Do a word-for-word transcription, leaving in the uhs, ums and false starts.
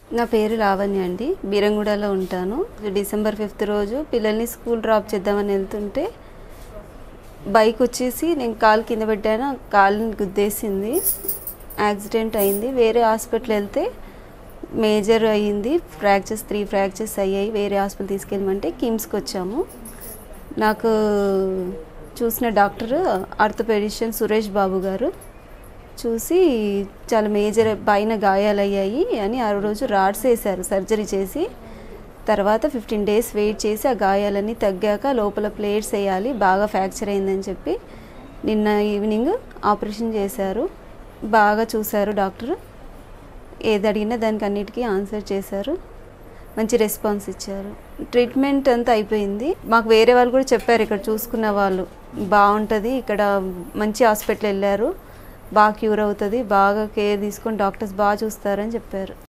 నా పేరు లావణ్య అండి. బీరంగూడలో ఉంటాను. డిసెంబర్ ఫిఫ్త్ రోజు పిల్లల్ని స్కూల్ డ్రాప్ చేద్దామని వెళ్తుంటే బైక్ వచ్చేసి నేను కాలు కింద పెట్టాను, కాలుని గుద్దేసింది, యాక్సిడెంట్ అయింది. వేరే హాస్పిటల్ వెళ్తే మేజర్ అయ్యింది, ఫ్రాక్చర్స్ త్రీ ఫ్రాక్చర్స్ అయ్యాయి. వేరే హాస్పిటల్ తీసుకెళ్ళమంటే కిమ్స్కి వచ్చాము. నాకు చూసిన డాక్టర్ ఆర్థోపెడిషియన్ సురేష్ బాబు గారు చూసి చాలా మేజర్ పైన గాయాలయ్యాయి అని ఆ రోజు రాడ్స్ వేశారు సర్జరీ చేసి. తర్వాత ఫిఫ్టీన్ డేస్ వెయిట్ చేసి ఆ గాయాలన్నీ తగ్గాక లోపల ప్లేట్స్ వేయాలి, బాగా ఫ్రాక్చర్ అయిందని చెప్పి నిన్న ఈవినింగ్ ఆపరేషన్ చేశారు. బాగా చూశారు డాక్టర్, ఏది అడిగినా దానికి అన్నిటికీ ఆన్సర్ చేశారు, మంచి రెస్పాన్స్ ఇచ్చారు. ట్రీట్మెంట్ అంతా అయిపోయింది. మాకు వేరే వాళ్ళు కూడా చెప్పారు, ఇక్కడ చూసుకున్న వాళ్ళు బాగుంటుంది, ఇక్కడ మంచి హాస్పిటల్ వెళ్ళారు, బాగా క్యూర్ అవుతుంది, బాగా కేర్ తీసుకొని డాక్టర్స్ బాగా చూస్తారని చెప్పారు.